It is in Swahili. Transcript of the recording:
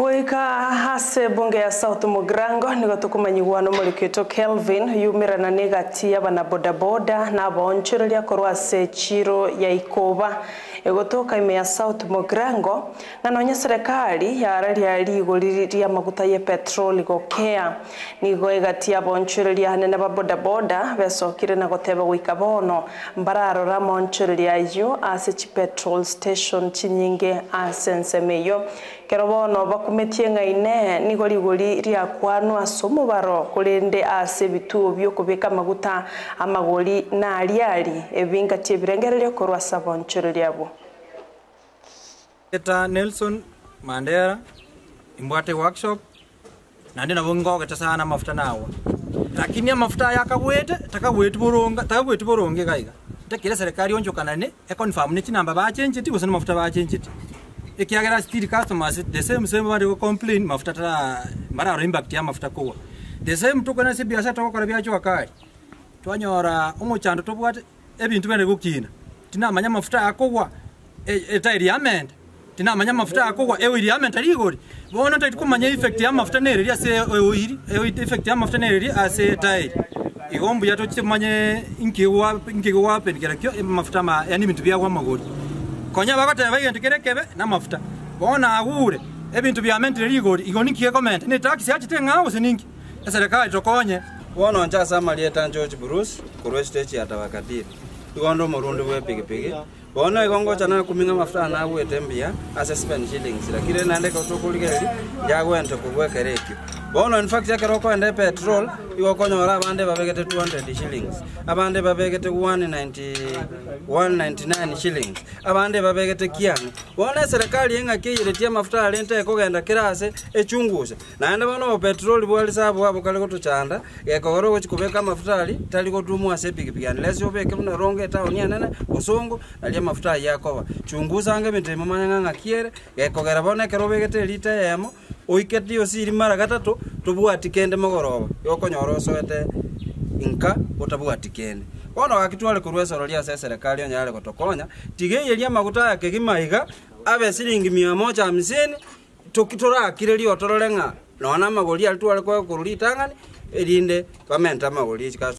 Wika hase bunge ya South Mugirango nigo tukumanyigwano muliketo Kelvin yumira na negati abana bodaboda na bonchereria korwa se chiro ya ikoba egotoka ime ya South Mugirango nganonya serikali ya araria ligo liria maguta ya petrol gokea nigo egati abonchereria hanene ba bodaboda besokire na goteba wikabono mbararo ra monchereria yo ase chi petrol station chinyinge asensemeyo kerobono bakumetie ngaine nigo ligori ria kwano asomo baro kurende ase bituo byo kubeka maguta amagori na aliali ebinga tibirengerere korwa sabonchereria abo eta Nelson Mandera imbwate workshop nandi nabongo geta sana mafuta nawo lakini mafuta yakabwete takabwete boronge gaiga tekira serikali onjokanane e confirm ni chinamba ba change ti gusana mafuta ba change ti ekiagera still customers the same bari go complain mafuta tara mararo impact ya mafuta kwa the same tukana se biasa tokora byacho akali twanyora umuchando tobwate ebintu bene gukina tinamanya mafuta akogwa etiriament tinamanya mafuta akogwa ewiriament aligori bona tatikumanya effect ya mafuta nereria se oiri effect ya mafuta nereria ase tire igombu yato chimanye inkiwa pendikira kyo mafuta ma yani bintu bya gwamagori konya bagata bayentekerekebe na mafuta bona agure ebintu bya mente rigori igoni kiye comment ne tax yachitenga ose ningi serikali tokonye bona nja samalieta George Bruce kurwe stage ya tabakatiri igondo murundi we pigipigi bona igongo chana kuminga mafuta na agwete mbia ase spend shillings lakini nande ko tokuligeri yagwente kugwekerekyo bona in fact yakeroko ende petrol igokonyora abande babegete 200 shillings abande babegete 199 shillings abande babegete kiani bona serikali yenga kiyiretia mafuta alente kogenda kirase echunguse naende bona petrol bwali sabu abo kale gotuchanda gekogoro gochikubeka mafuta ali tali gotumwa ase pigipigani lesi obeke buna ronge town yanene osongo ali mafuta yakoba chunguza ange bitemo manyanga kiere gekogera bona kerobegete lita yemo oiketi osiri mara gatatu tubwatikende mogoroba yokonyoro soete inka otabwatikende bona wakitwale kurwesoro lia serikali onyale gotokonya tigeyeria maguta yake gimaiga abe silingi 150 tukitora kireli otorolenga nona magoli altwale kwa kuruli tangani erinde pamenta magoli